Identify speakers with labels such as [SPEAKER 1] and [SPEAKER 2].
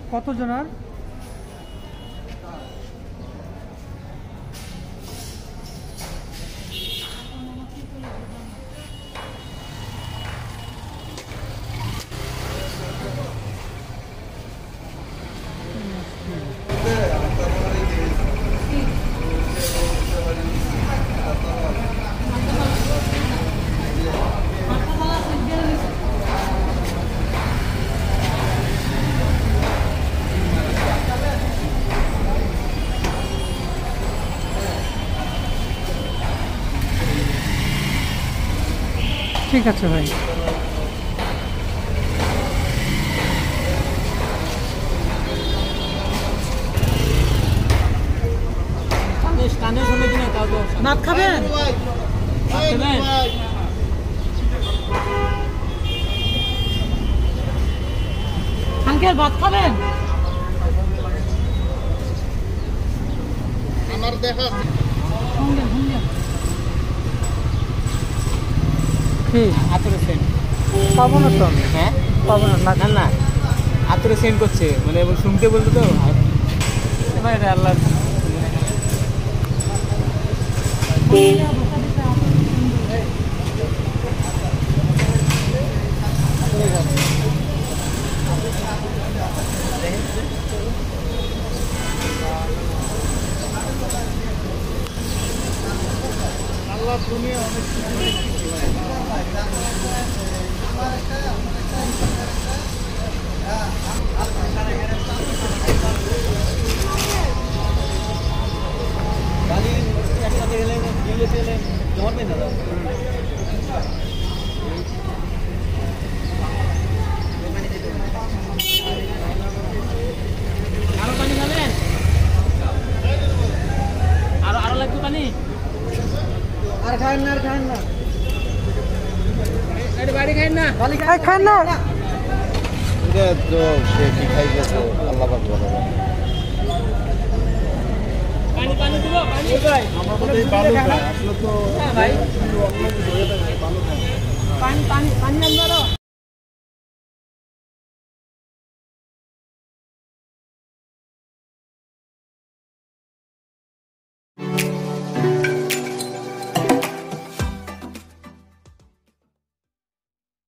[SPEAKER 1] কতজনের? ঠিক আছে ভাই। ভাত খাবেন? আঙ্কেল ভাত খাবেন?
[SPEAKER 2] আমার দেখা
[SPEAKER 3] আতরে সেন্ড
[SPEAKER 1] পাবো না তো আমি।
[SPEAKER 3] হ্যাঁ
[SPEAKER 1] পাবো না।
[SPEAKER 3] না না আতরে সেন্ড করছে মানে শুনতে বলতো তো এবার এটা আল্লাহ
[SPEAKER 2] আল্লাহ দুনিয়া অনেক একসাথে গেলে ধরবে না
[SPEAKER 3] আরো পানি খাবেন? আরো লাগবে পানি?
[SPEAKER 1] আর খান না, আর খান না,
[SPEAKER 3] বাড়ি খাই না,
[SPEAKER 1] খান না।
[SPEAKER 2] এটা তো সে কি খাইতেছে আল্লাহ পাক ভালো জানে।
[SPEAKER 3] পানি পানি দিব পানি ভাই
[SPEAKER 2] আমরা তো এই বালু খাই আসলে তো
[SPEAKER 3] হ্যাঁ ভাই
[SPEAKER 2] অন্য কিছু হয়ে থাকে বালু খাই
[SPEAKER 3] পানি পানি পানি আনবারো